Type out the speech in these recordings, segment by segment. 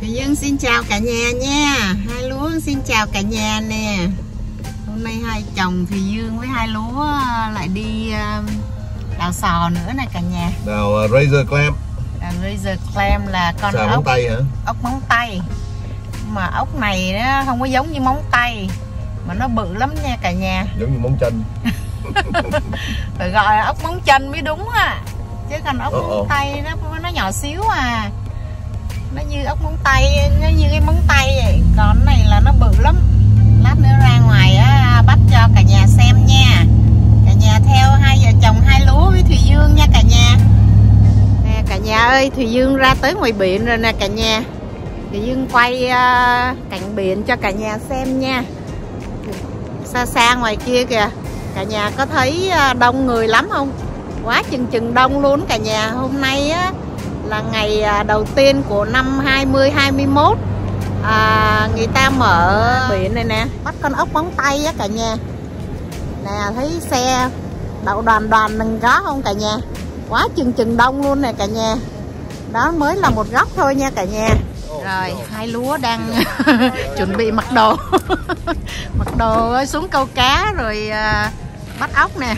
Thùy Dương xin chào cả nhà nha. Hai Lúa xin chào cả nhà nè. Hôm nay hai chồng Thùy Dương với Hai Lúa lại đi đào sò nữa nè cả nhà. Đào Razor Clam. Razor Clam là con ốc móng tay hả? Ốc móng tay. Mà ốc này nó không có giống như móng tay, mà nó bự lắm nha cả nhà. Giống như móng chân. Phải gọi là ốc móng chân mới đúng á. Chứ còn ốc móng tay nó nhỏ xíu à. Nó như ốc móng tay, nó như cái móng tay vậy. Còn cái này là nó bự lắm. Lát nữa ra ngoài á, bắt cho cả nhà xem nha. Cả nhà theo hai vợ chồng Hai Lúa với Thùy Dương nha cả nhà. Nè cả nhà ơi, Thùy Dương ra tới ngoài biển rồi nè cả nhà. Thùy Dương quay cảnh biển cho cả nhà xem nha. Xa xa ngoài kia kìa, cả nhà có thấy đông người lắm không? Quá chừng đông luôn cả nhà. Hôm nay á là ngày đầu tiên của năm 2021. Người ta mở biển này nè, bắt con ốc móng tay á cả nhà. Nè thấy xe đậu đoàn đừng có không cả nhà. Quá chừng đông luôn nè cả nhà. Đó mới là một góc thôi nha cả nhà. Rồi Hai Lúa đang chuẩn bị mặc đồ. Mặc đồ xuống câu cá rồi bắt ốc nè.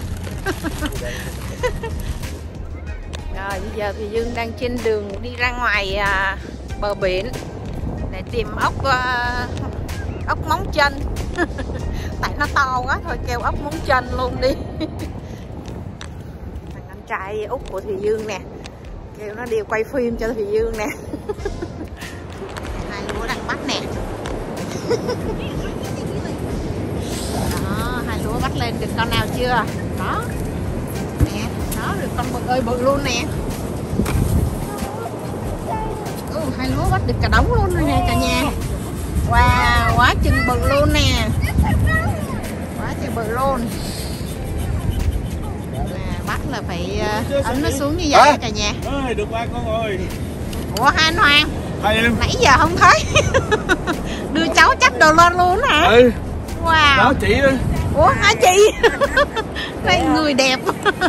Rồi bây giờ thì Dương đang trên đường đi ra ngoài bờ biển để tìm ốc móng chân. Tại nó to quá thôi kêu ốc móng chân luôn đi. Thằng anh trai út của Thùy Dương nè, kêu nó đi quay phim cho Thùy Dương nè. Hai Lúa đang bắt nè. Đó, Hai Lúa bắt lên được con nào chưa? Đó nè, đó được con bự ơi bự luôn nè. Hai Lúa bắt được cả đống luôn rồi nè cả nhà. Wow, quá chừng bự luôn nè. Quá chừng bự luôn. Bắt là phải ấn nó xuống như vậy cả nhà. Ơi, được ba con ơi. Ủa hai anh Hoàng, hai em nãy giờ không thấy. Đưa cháu chắc đồ lên luôn hả? Ừ. Wow. Đó chị ơi. Ủa hả chị? Đây người đẹp.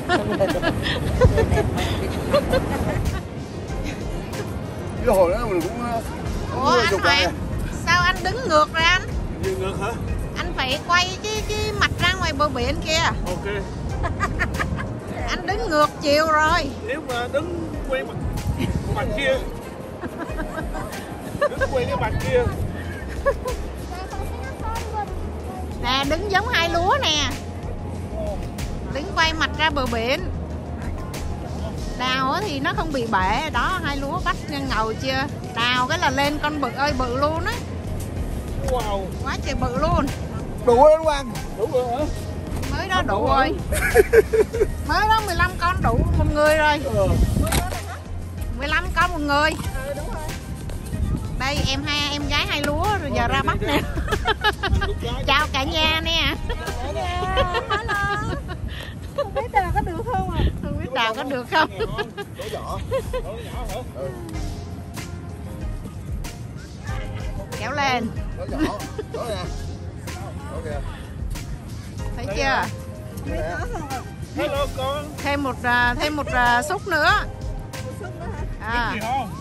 Cái hồi đó mình cũng ủa anh Hoàng, sao anh đứng ngược rồi anh? Đứng ngược hả? Anh phải quay cái mặt ra ngoài bờ biển kia. Ok. Anh đứng ngược chiều rồi. Nếu mà đứng quay mặt kia. Đứng quay cái mặt kia. Nè đứng giống Hai Lúa nè. Đứng quay mặt ra bờ biển. Đào thì nó không bị bể. Đó Hai Lúa bắt ngầu chưa? Đào cái là lên con bự ơi bự luôn á. Wow. Quá trời bự luôn. Đủ rồi đúng không? Đủ rồi hả? Mới đó đủ rồi. Mới đó 15 con đủ một người rồi. 15 con một người. Đúng rồi. Đây em gái Hai Lúa rồi giờ ra bắt nè. Chào cả nhà nè. Không biết đào có được không à? Không biết đào có được không? Kéo lên. Thấy chưa? Hello con. Thêm một xúc nữa. À.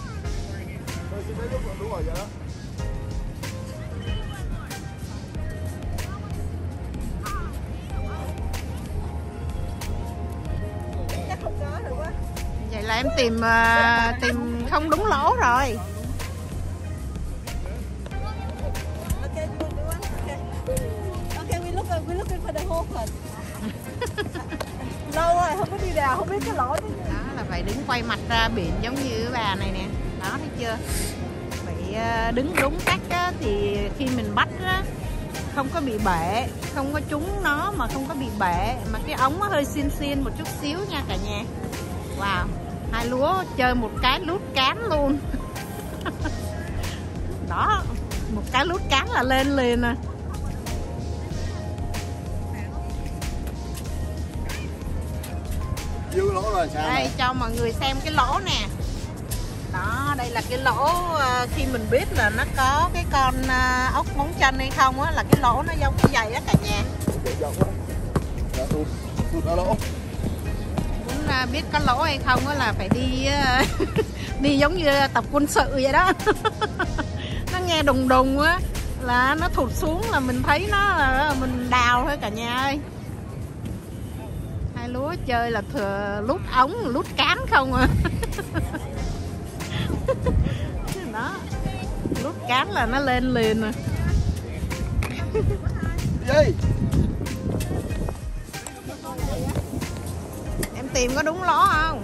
Vậy là em tìm không đúng lỗ rồi. Lâu rồi không có đi đào, không biết cái lỗ. Đó là phải đứng quay mặt ra biển giống như cái bà này nè. Đó thấy chưa? Phải đứng đúng cách á, thì khi mình bắt á, không có bị bể, không có trúng nó mà không có bị bể, mà cái ống nó hơi xiên một chút xíu nha cả nhà. Wow, Hai Lúa chơi một cái lút cán luôn. Đó, một cái lút cán là lên liền nè. Đây cho mọi người xem cái lỗ nè. Đó, đây là cái lỗ khi mình biết là nó có cái con ốc móng chân hay không á, là cái lỗ nó giống như vậy đó cả nhà. biết có lỗ hay không là phải đi đi giống như tập quân sự vậy đó. Nó nghe đùng đùng á là nó thụt xuống là mình thấy nó là mình đào thôi cả nhà ơi. Hai lúa chơi là thừa lút ống lút cán không à. Đó, lút cán là nó lên liền rồi. Em tìm có đúng lỗ không?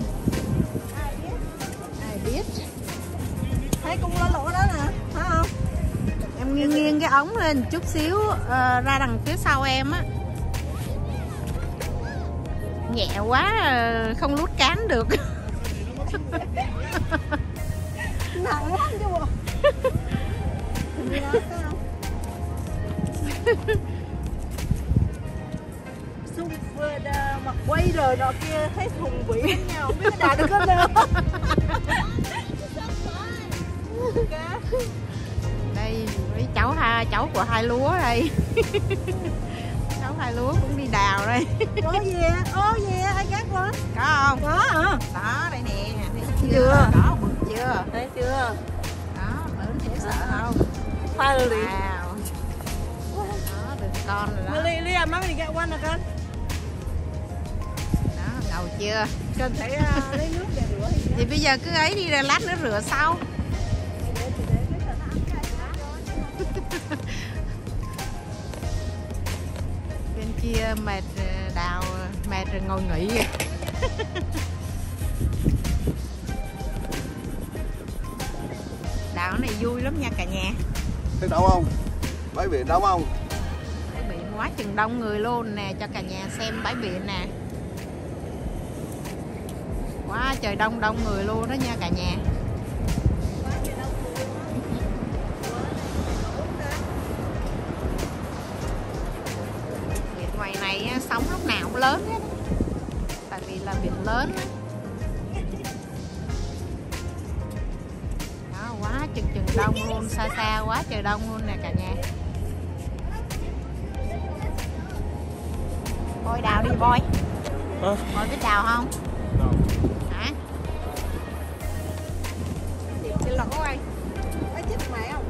Ai biết. Thấy cũng lỗ đó nè, phải không? Em nghiêng cái ống lên chút xíu ra đằng phía sau em á. Nhẹ quá không lút cán được. Nặng lắm chứ bộ. Xung mặt quay rồi nọ kia thấy hùng vĩ với nhau, không biết đạt được không đâu. Đây với cháu của hai lúa đây. Cháu hai lúa cũng đi đào đây. Ô về ai gác quá. Có không? Có hả? Đó đây nè, thấy Chưa? Đó bự chưa? Thấy chưa? Đó lớn dễ sợ không? Finally. Wow. Đó được con rồi đó. Liam, mommy get one nè con. Đó ngầu chưa? Cần phải lấy nước để rửa hay Thì bây giờ cứ ấy đi rồi lát nữa rửa sau. Bên kia mệt đào mệt rồi ngồi nghỉ kìa. Đào này vui lắm nha cả nhà. Thấy đông không? Bãi biển đông không? Bãi biển quá chừng đông người luôn nè, cho cả nhà xem bãi biển nè. Quá trời đông người luôn đó nha cả nhà. Biển ngoài này sóng lúc nào cũng lớn hết. Tại vì là biển lớn á. Đó, quá chừng đông luôn, xa quá trời đông luôn nè cả nhà. Bôi đào đi Bôi. Bôi biết đào không? Hả? Tìm cái lỗ ơi. Ê, chết mẹ không?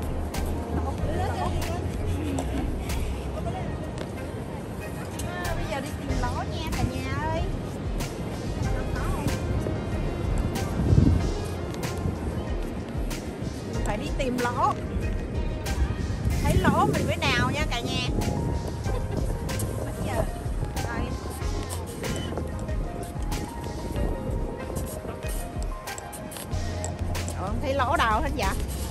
Bây giờ đi tìm lỗ nha cả nhà ơi. Phải đi tìm lỗ. Thấy lỗ mình mới đào nha cả nhà. Bây giờ đây. Không thấy lỗ đâu hết vậy.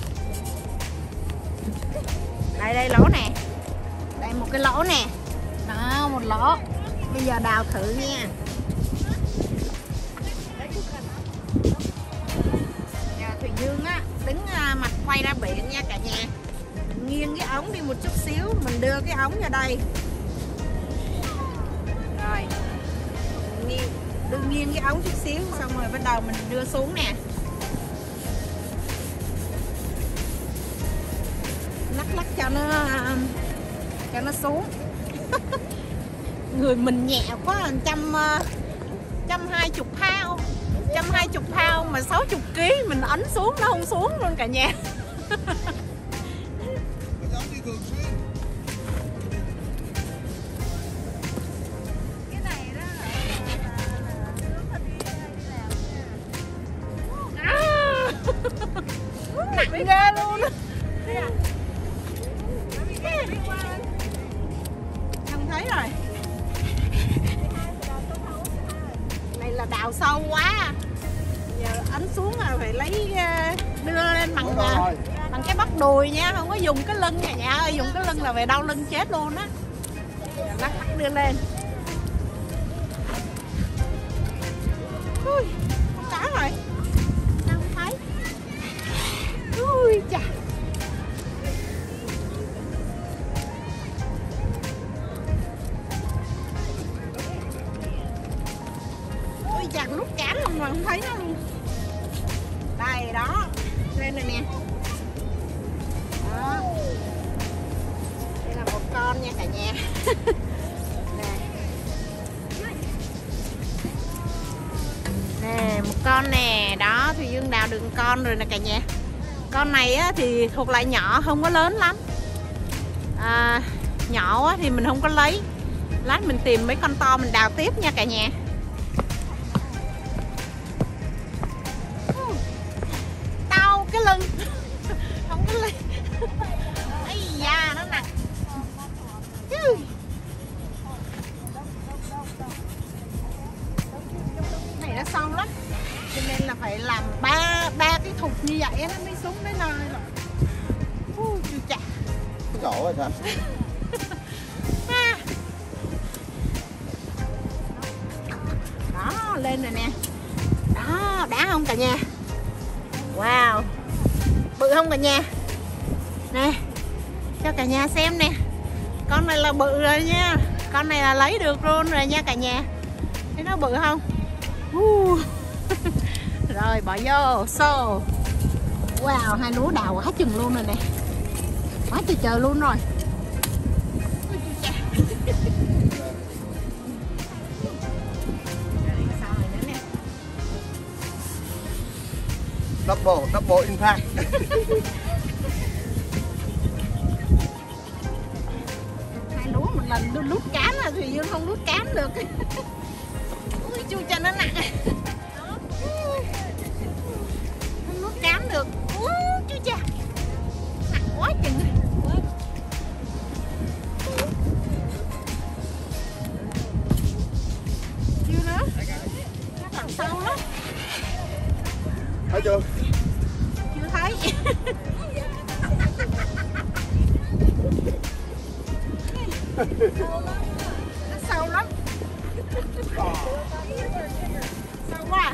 Đây lỗ nè. Đây một cái lỗ nè. Đó một lỗ. Bây giờ đào thử nha. Giờ Thùy Dương á đứng mặt quay ra biển nha cả nhà. Mình nghiêng cái ống đi một chút xíu, mình đưa cái ống ra đây. Rồi. Đưa nghiêng cái ống chút xíu xong rồi bắt đầu mình đưa xuống nè. Lắc cho nó xuống. Người mình nhẹ quá, 120 pound, 120 pound mà 60 kg mình ấn xuống nó không xuống luôn cả nhà. Cái này đó Nặng ghê luôn. Không thấy rồi. Này là đào sâu quá. Giờ ấn xuống là phải lấy đưa lên bằng cái bắp đùi nha, không có dùng cái lưng cả nhà ơi, dùng cái lưng là về đau lưng chết luôn á. Lắc đưa lên. Ui, không có rồi. Sao không thấy? Ui chà. Ui chà, nút cán luôn mà không thấy nó luôn. Đây đó. Lên này nè. Đó. Đây là một con nha cả nhà. Nè. Nè, một con nè, đó Thùy Dương đào được con rồi nè cả nhà. Con này á, thì thuộc loại nhỏ, không có lớn lắm. Nhỏ á, thì mình không có lấy. Lát mình tìm mấy con to mình đào tiếp nha cả nhà. Đau cái lưng. Không có lấy. Ây da, nó nặng. Này nó sâu lắm, cho nên là phải làm ba cái thục như vậy nó mới xuống đến nơi rồi. Chưa chà. Cái gỗ rồi sao? Đó, lên rồi nè. Đó, đã không cả nhà? Wow, bự không cả nhà? Nè, cho cả nhà xem nè. Con này là bự rồi nha. Con này là lấy được luôn rồi nha cả nhà. Thấy nó bự không? Rồi bỏ vô xô. Wow, hai lúa đào quá chừng luôn rồi nè. Quá trời luôn rồi. Double impact. Hai lúa một lần lút cám là Thùy Dương không lút cám được. Ui chu cho nó nặng. Không lút cám được. Chú cha. Nặng quá chừng. Chưa nữa. Nó còn sâu lắm. Thấy chưa? Chưa thấy. Nó sâu lắm. Sâu quá.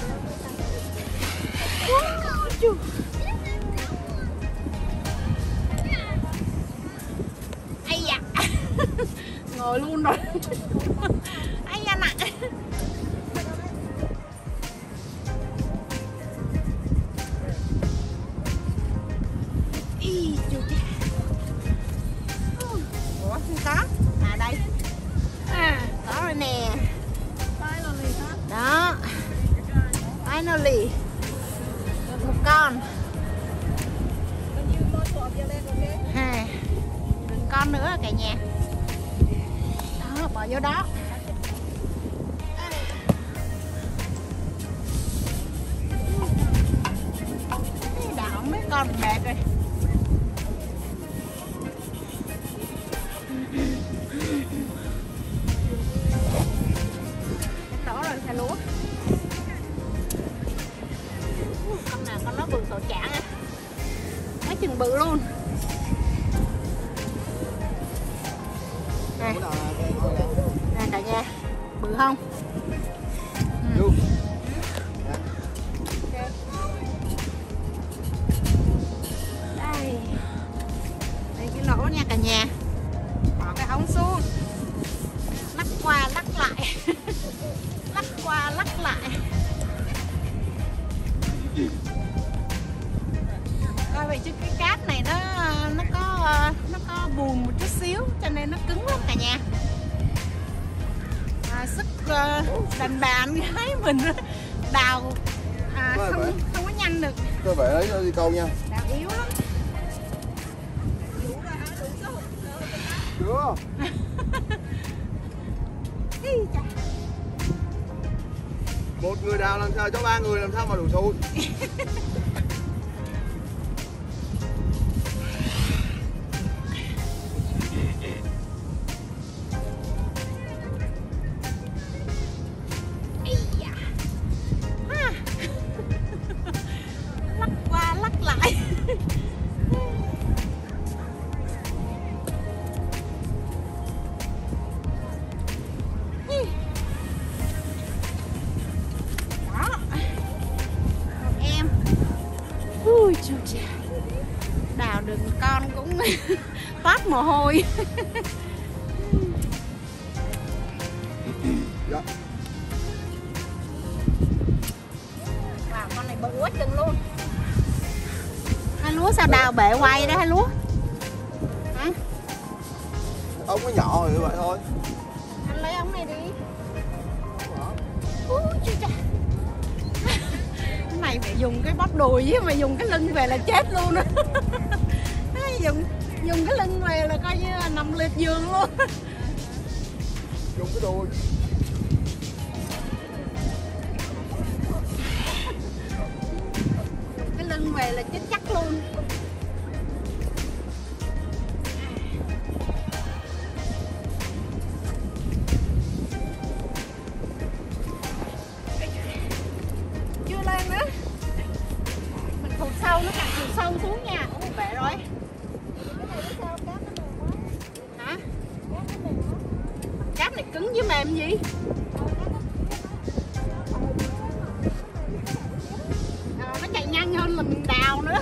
Ây da. Ngồi luôn rồi. Ây da nặng. Ủa không có. À đây. Có rồi nè. Đó. Finally. Được một con. Đừng con nữa cả nhà. Đó, bỏ vô đó. Đảo mấy con đẹp rồi. Đó rồi xà lúa. Con nào con nó bự tổ chảng á. Quá chừng bự luôn. Nè. Nè cả nhà. Bự không? Đây. Đây cái lỗ nha cả nhà. Bỏ cái ống xuống. Lắc qua lắc lại. Lắc qua lắc lại. Coi vậy chứ cái cát này nó có bùn một chút xíu cho nên nó cứng lắm cả nhà. Sức đàn bà anh gái mình đào không có nhanh được. Tôi phải lấy nó đi câu nha. Đào yếu lắm. Chưa. Một người đào làm sao cho ba người làm sao mà đủ sâu. Lắc qua lắc lại. Đào được con cũng toát mồ hôi. Dạ. Wow, con này bự quá chừng luôn. Hai lúa sao đào bể quay đó hai lúa? Hả? Ống nó nhỏ rồi như vậy thôi. Anh lấy ống này đi. Chú cha. mày phải dùng cái bóp đùi với mày dùng cái lưng về là chết luôn á. dùng cái lưng về là coi như là nằm liệt giường luôn. Dùng cái đùi. Cái lưng về là chết chắc luôn. Chưa lên nữa. Mình thụt sâu, nó càng thụt sâu xuống nha. Ủa bể rồi. Hả? Cáp này cứng với mềm gì? Nó chạy nhanh hơn là mình đào nữa.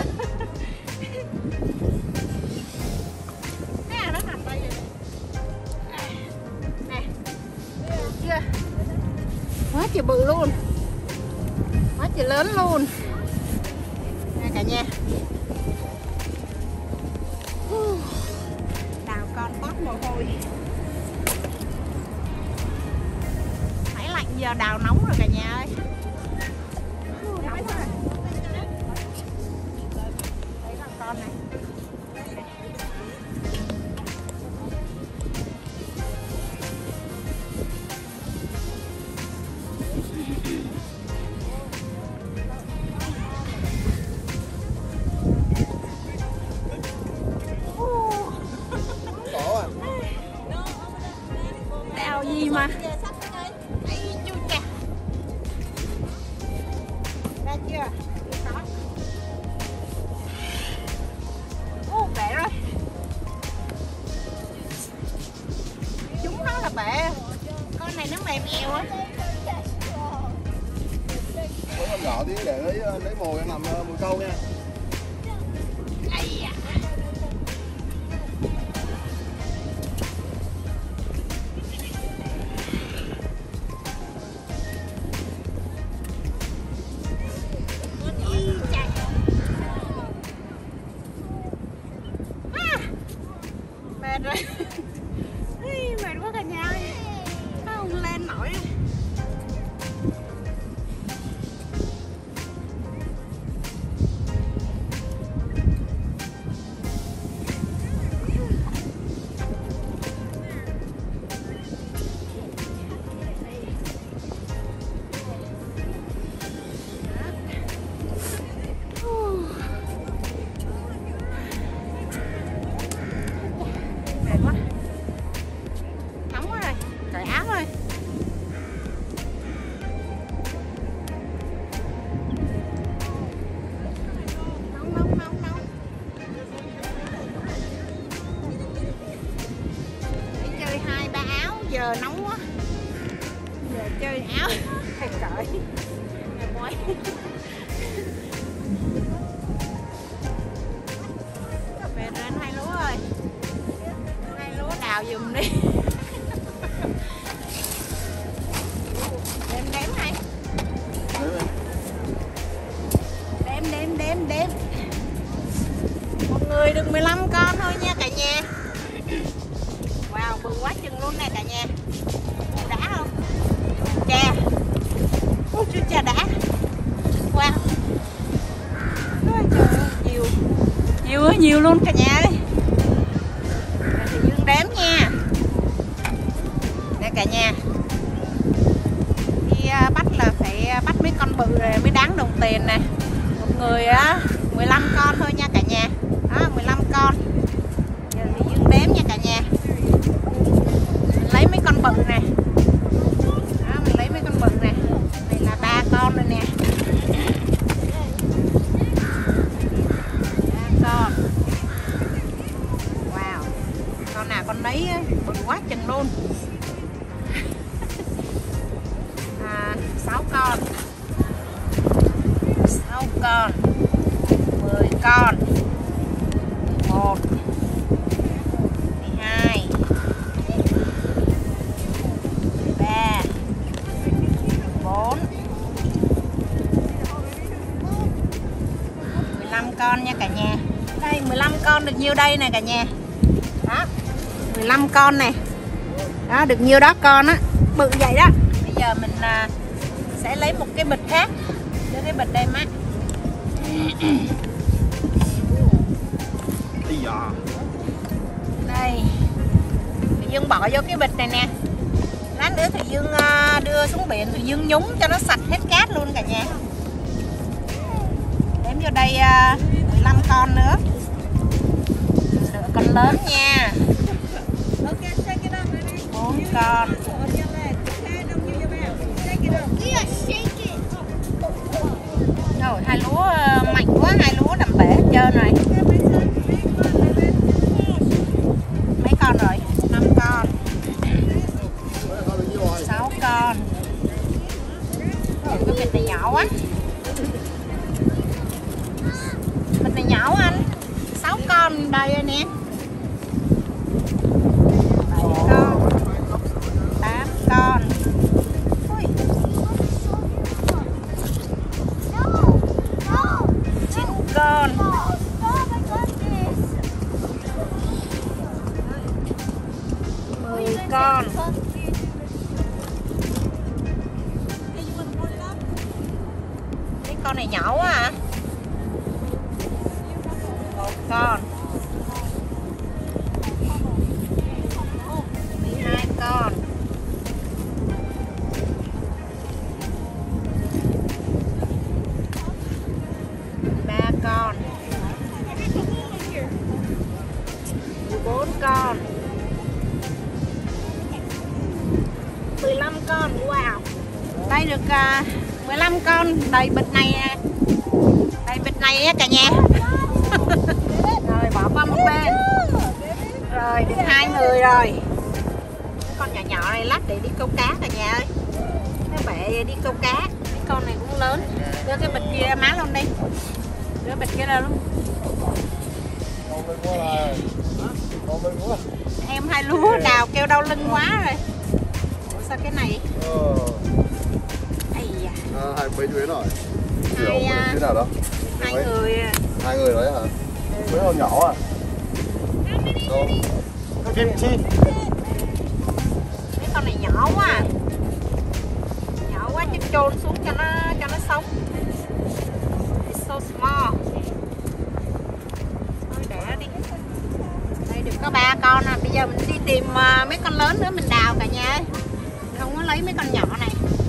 Nè, nó nằm đây rồi. Nè, chưa? Quá trời bự luôn. Quá trời lớn luôn. Nè cả nhà. Đào con toát mồ hôi. Phải lạnh giờ đào nóng rồi cả nhà ơi. Nóng rồi. Đấy là con này. Đào gì mà ấy chú cha. Ra chưa? Ô bể rồi. Chúng nó là bể. Con này nó mềm eo á. Con nhỏ tí để lấy mồi em làm mồi câu nha. Mệt rồi. Mệt quá cả nhà ơi. Không lên nổi. Giờ nóng quá. Giờ chơi áo hay cởi nè boy. Về lên hai lúa ơi. Hai lúa đào giùm đi. Đếm đếm này. Đếm. Một người được 15 con thôi nha cả nhà. Wow, bự quá chừng luôn nè cả nhà. Đã không? Chà. Chú cha đã. Wow. Ôi trời ơi, nhiều. Nhiều ơi, nhiều luôn cả nhà ơi. Rồi thì Dương đếm nha. Nè cả nhà. Khi bắt là phải bắt mấy con bự rồi mới đáng đồng tiền nè. Một người á 15 con thôi nha cả nhà. Đó, 15 con. Giờ thì Dương đếm nha cả nhà. Lấy mấy con bự nè. Đó, mình lấy mấy con bự nè. Này là 3 con rồi nè. 3 con. Wow. Con nào con nấy bự quá chừng luôn. 6 con. 6 con. 10 con. 11 12 13 14 15 con nha cả nhà. Đây 15 con được nhiêu đây nè cả nhà. Đó 15 con nè. Đó được nhiêu đó con á. Bự vậy đó. Bây giờ mình sẽ lấy một cái bịch khác. Đưa cái bịch đây má. Đây Thùy Dương bỏ vô cái bịch này nè. Lát nữa Thùy Dương đưa xuống biển, Thùy Dương nhúng cho nó sạch hết cát luôn cả nhà. Đếm vô đây 15 con nữa. Lựa con lớn nha. 4 con. Rồi, hai lúa mạnh quá, hai lúa nằm bể hết trơn rồi. Mấy con rồi? 5 con. 6 con. Cái vịt này nhỏ quá. Vịt này nhỏ anh. 6 con đây nè. 7 con. 8 con. Ui. 9 con. 10 con. Cái con này nhỏ quá à. 1 con. 12 con. 3 con. 14 con. 15 con. Wow. Đây được 15 con. Đầy bịch này nè. Đầy bịch này á cả nhà. Rồi bỏ qua một bên. Rồi được 2 người rồi. Cái con nhỏ nhỏ này lát để đi câu cá cả nhà ơi. Nó bể đi câu cá. Cái con này cũng lớn. Đưa cái bịch kia ra má luôn đi. Đưa bịch kia ra luôn. Em hai lúa đào kêu đau lưng quá rồi. Ủa sao cái này? Ây da. Hai mấy đứa rồi. Hai nào đó? 2 người. 2 người đấy hả? Mấy con nhỏ à? Đâu? Kim chi? Mấy con này nhỏ quá à. Nhỏ quá chứ chôn xuống cho nó sống. It's so small. Thôi để nó đi. Đây được có 3 con à. Bây giờ mình đi tìm mấy con lớn nữa mình đào cả nhà ơi. Mình không có lấy mấy con nhỏ này.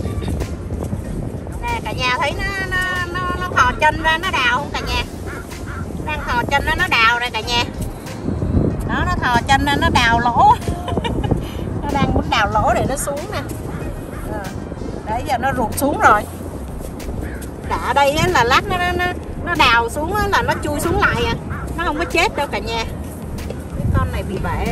Nè cả nhà thấy nó thò chân ra nó đào không cả nhà? Đang thò chân ra nó đào này cả nhà. Đó, nó thò chân ra nó đào lỗ. Nó đang muốn đào lỗ để nó xuống nè. Đấy giờ nó rụt xuống rồi. Đã đây á, là lát nó đào xuống á, là nó chui xuống lại à. Nó không có chết đâu cả nhà. Cái con này bị bể.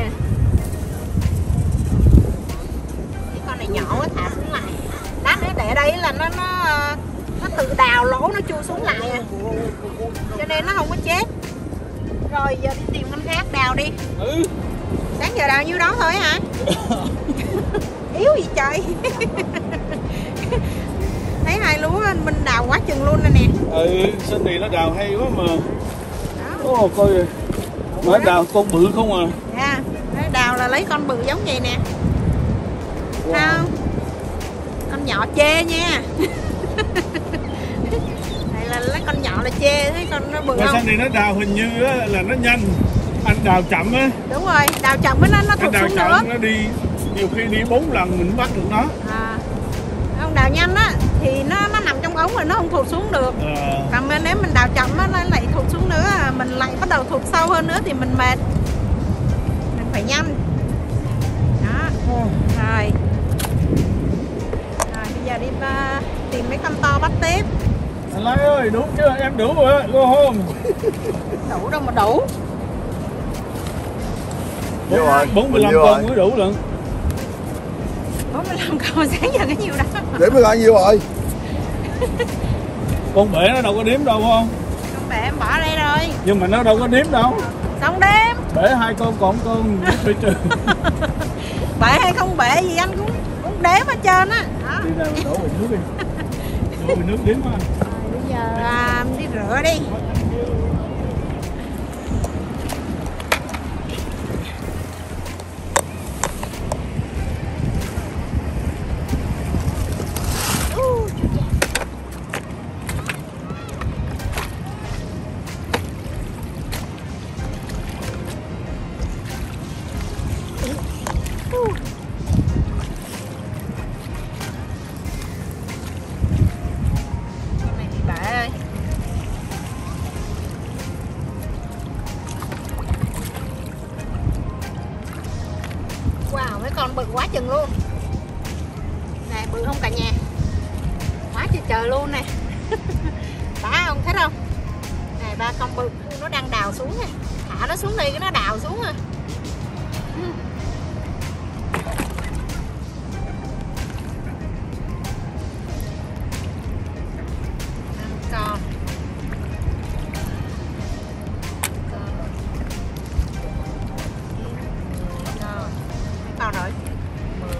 Cái con này nhỏ quá thả xuống lại. Lát nữa để đây là nó tự đào lỗ nó chui xuống lại à. Cho nên nó không có chết. Rồi giờ đi tìm con khác đào đi. Sáng giờ đào nhiêu đó thôi hả? Yếu gì trời. Thấy hai lúa mình đào quá chừng luôn nè nè. Sinh thì nó đào hay quá mà. Đó. Coi rồi. Mới đào con bự không à. Dạ, đào là lấy con bự giống vậy nè. Sao? Con nhỏ chê nha. Này là lấy con nhỏ là chê, thấy con nó bự mà không? Sinh thì nó đào hình như là nó nhanh. Anh đào chậm á. Đúng rồi, đào chậm với nó thụt xuống nữa. Nó đi nhiều khi đi 4 lần mình bắt được nó. Không đào nhanh á thì nó nằm trong ống rồi nó không thụt xuống được. Còn nếu mình đào chậm á nó lại thụt xuống nữa, mình lại bắt đầu thụt sâu hơn nữa thì mình mệt. Mình phải nhanh. Đó. Rồi. Rồi bây giờ đi tìm mấy con to bắt tiếp. Anh Lai ơi, đủ chưa? Em đủ rồi á, go home. Đủ đâu mà đủ. 45 con mới đủ lận. 45 con sáng giờ cái nhiêu đó. Đếm được bao nhiêu rồi? Con bể nó đâu có đếm đâu không? Con bể em bỏ đây rồi. Nhưng mà nó đâu có đếm đâu. Xong đếm. Bể 2 con còn con bị trừ. Bể hay không bể gì anh cũng đếm hết trơn á. Đi ra đổ bình nước đi. Đổ bình nước đếm á. Bây giờ đi rửa đi. quá chừng luôn. Nè bự không cả nhà, quá trời luôn nè. Đã không, thấy không? Này 3 con bự nó đang đào xuống nè, thả nó xuống đi cái nó đào xuống à. 5 con. Bao rồi? 10.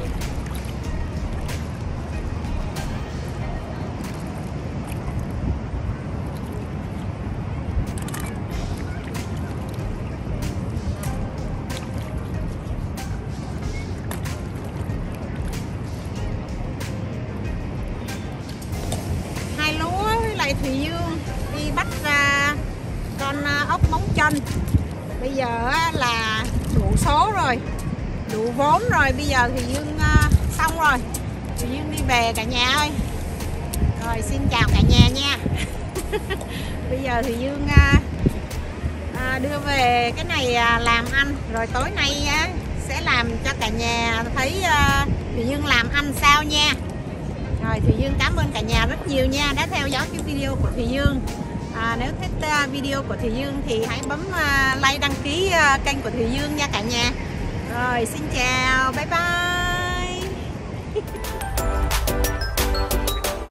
Hai lúa với lại Thùy Dương đi bắt ra con ốc móng chân. Bây giờ là đủ số rồi, đủ vốn rồi, bây giờ thì Dương xong rồi, thì Dương đi về cả nhà ơi. Rồi xin chào cả nhà nha. Bây giờ thì Dương đưa về cái này làm ăn, rồi tối nay sẽ làm cho cả nhà thấy thì Dương làm ăn sao nha. Rồi thì Dương cảm ơn cả nhà rất nhiều nha đã theo dõi cái video của Thùy Dương. Nếu thích video của Thùy Dương thì hãy bấm like đăng ký kênh của Thùy Dương nha cả nhà. Rồi xin chào, bye bye.